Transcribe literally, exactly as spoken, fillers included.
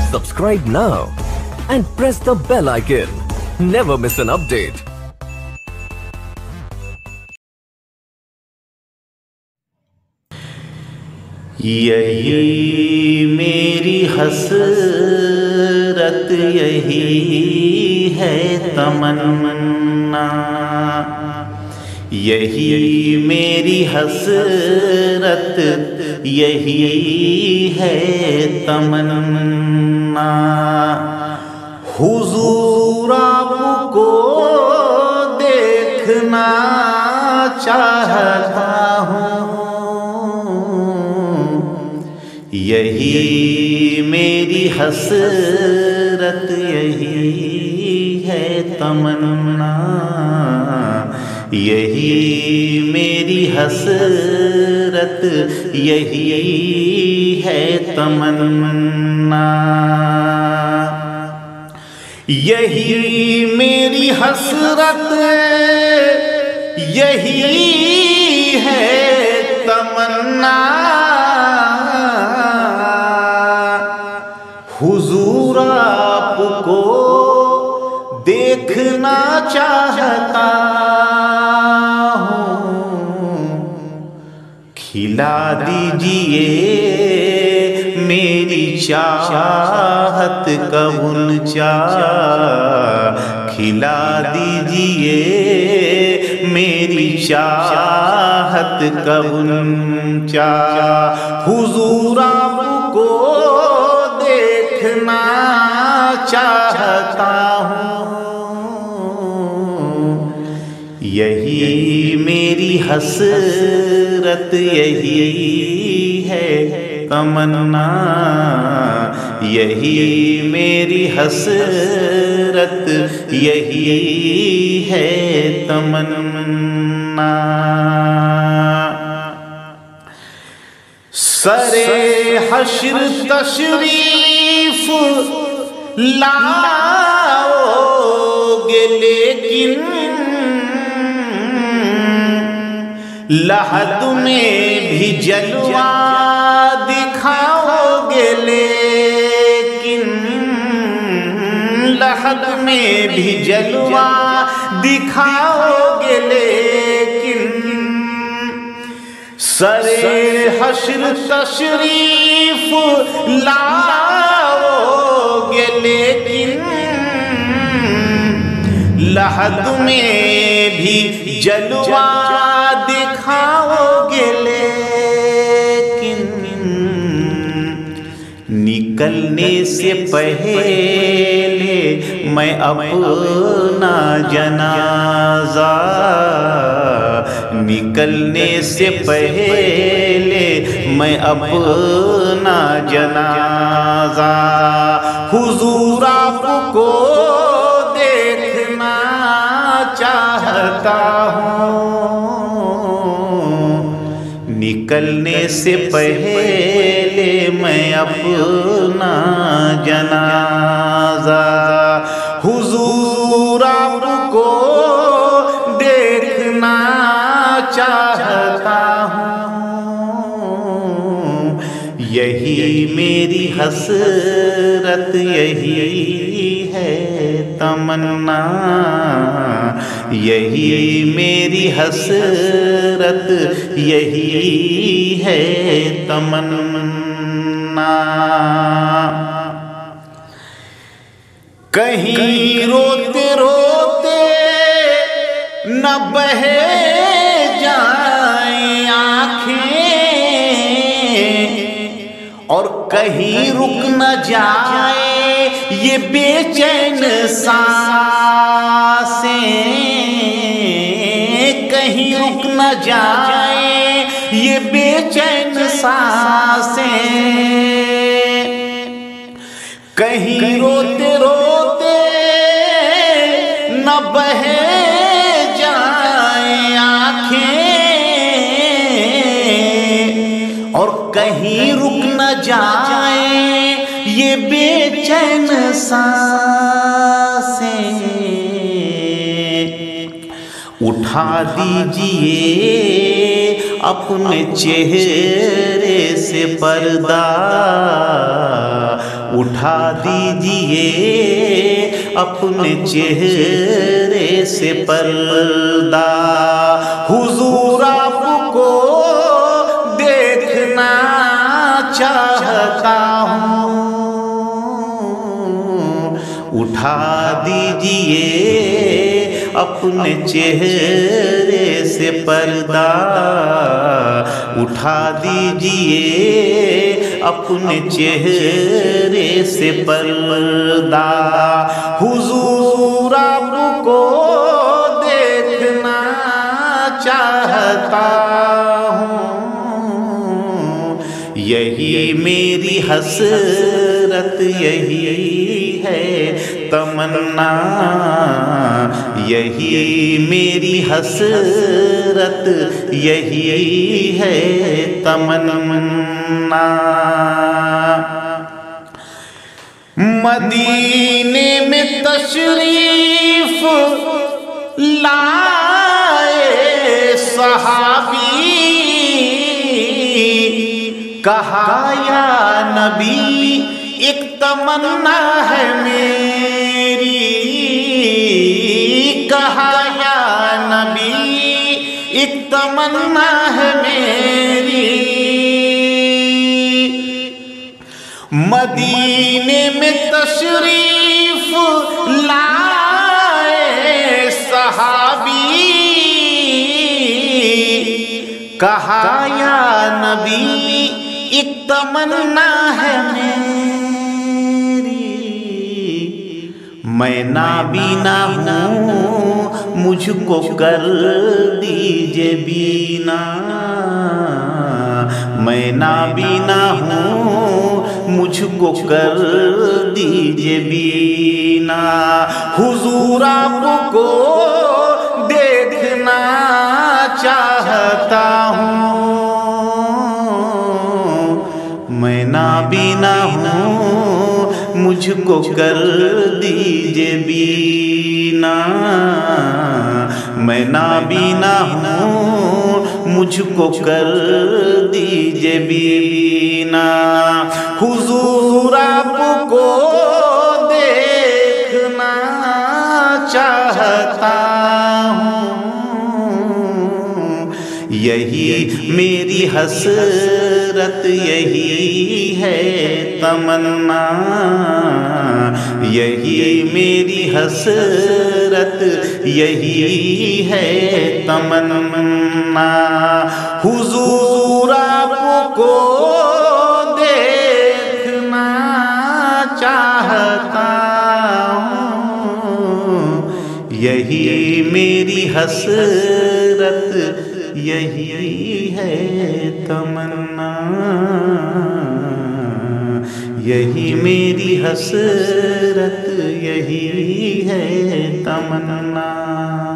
Subscribe now and press the bell icon. Never miss an update. यही मेरी हसरत, यही है तमन्ना, यही मेरी हसरत, यही है तमन्ना। हुजूर आपको देखना चाहता हूँ, यही मेरी हसरत, यही है तमन्ना, यही मेरी हसरत, यही है तमन्ना। यही मेरी हसरत, यही है तमन्ना, हुजूर आपको देखना चाहता हूँ, खिला दीजिए मेरी चाहत का उनचा, खिला दीजिए मेरी चाहत का उनचा। हुजूर आपको देखना चाहता हूँ, यही मेरी हसरत, यही है तमन्ना, यही मेरी हसरत, यही है तमन्ना। सरे हश्र तशरीफ लाओगे लेकिन लहद में भी जलवा दिखाओगे, लेकिन लहद में भी जलवा दिखाओगे, लेकिन सरे हश्र तशरीफ लाओगे लेकिन लहद में भी जलवा दिखाओगे, लेकिन निकलने से पहले मैं अपना जनाजा, निकलने से पहले मैं अपना जनाजा, हुजूर आपको देखना चाहता हूँ, निकलने से पहले मैं अपना जनाजा, हुजूर आपको देखना चाहता हूँ, यही मेरी हसरत, यही है तमन्ना, यही मेरी हसरत, यही है तमन्ना। कहीं रोते रोते न बहे जाएं आँखें, और कहीं रुक न जाए ये बेचैन सांसें, कहीं रुक न जाए ये बेचैन सांसें, कहीं रोते रोते न बहे जाए आँखें, और कहीं रुक न जाए ये बेचैन सांसें। उठा दीजिए अपने चेहरे से पर्दा, उठा दीजिए अपने चेहरे से पर्दा, हुजूर आपको देखना चाहता हूँ। उठा दीजिए अपने चेहरे से पर्दा, उठा दीजिए अपने चेहरे से पर्दा, हुजूर आपको देखना चाहता हूँ। यही मेरी हसरत, यही है तमन्ना, यही मेरी हसरत, यही है तमन्ना। मदीने में तशरीफ लाए सहाबी, कहा या नबी एक तमन्ना है मेरी, कहा या नबी एक तमन्ना है मेरी। मदीने में तशरीफ लाए सहाबी, कहा या नबी एक तमन्ना है मेरी। मैं नाबीना हूँ मुझको कर दीजिए बीना, मैं नाबीना हूँ मुझको कर दीजिए बीना। हुजूर आपको देखना चाहता हूँ, मैं नाबीना हूँ मुझको कर दीजिए बीना, मैं नाबीना हूँ मुझको कर दीजिए बीना। हुजूर आपको देखना चाहता हूँ, यही मेरी हसरत, यही है तमन्ना, यही मेरी हसरत, यही है तमन्ना। हुजूर आपको देखना चाहता हूँ, यही मेरी हसरत, यही है तमन्ना, यही मेरी हसरत, यही है तमन्ना।